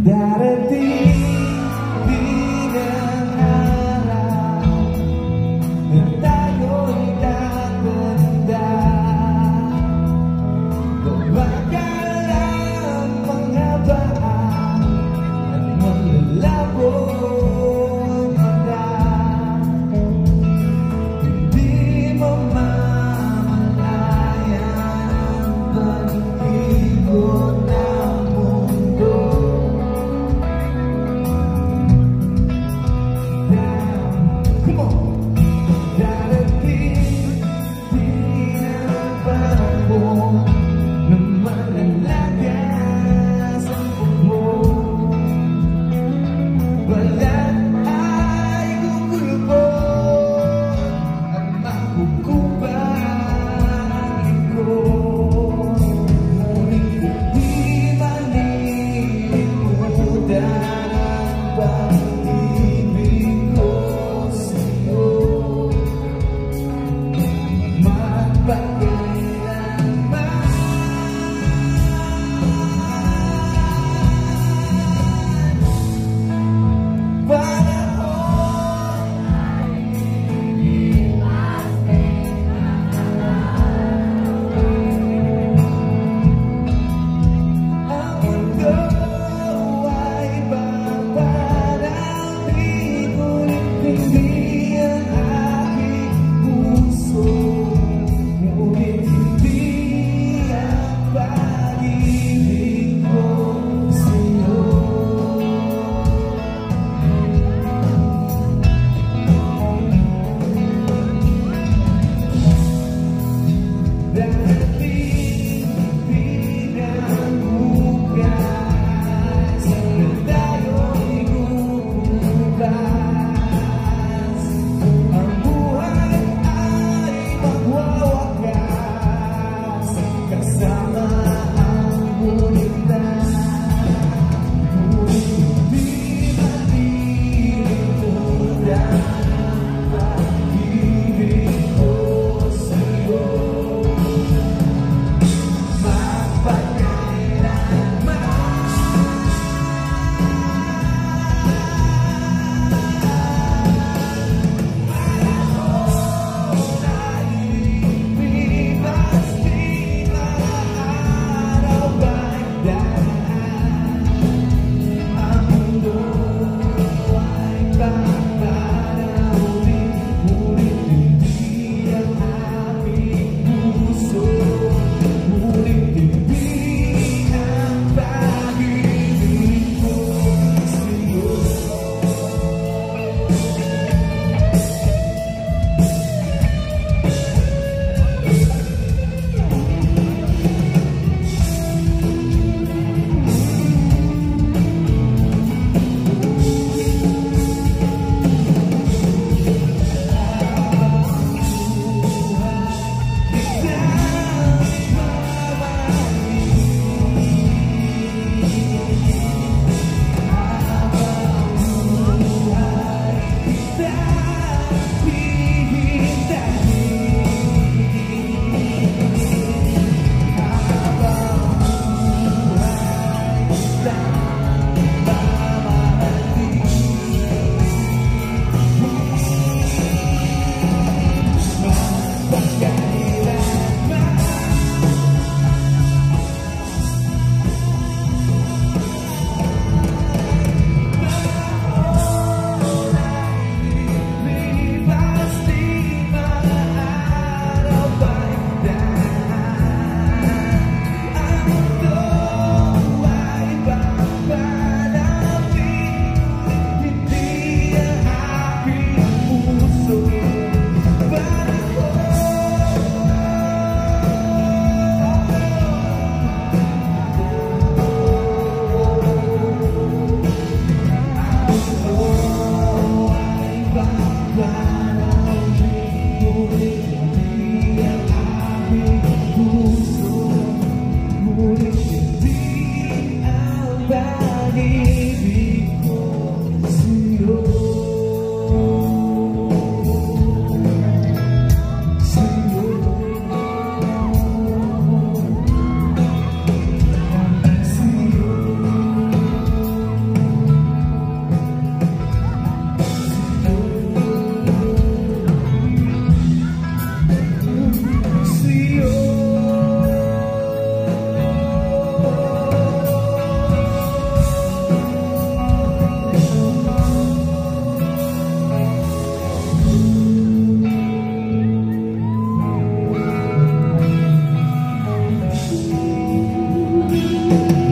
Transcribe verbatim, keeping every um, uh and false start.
Darating din ang araw na tayo'y tatanda. Babagal ang mga paa at maglalabo ang mata. Hindi mo mamalayan ang pag-ikot ng mundo. Come on! Darating din ang panahon na malalagas ang puso. Balat ay gugulpot at makukupan ang likod. Ngunit di malilimutan ang pag-ibig ko sa'yo. Magpakailanman panahon ang mundo ay babarami, ngunit hindi ang aking puso, ngunit hindi ang pag-ibig ko sa'yo. Darating din ang bukas na tayo'y bubukas. Ang buhay ay magwawakas kasama ang buligtas. Ngunit hindi malilimutan ang pag-ibig ko sa'yo. Thank you.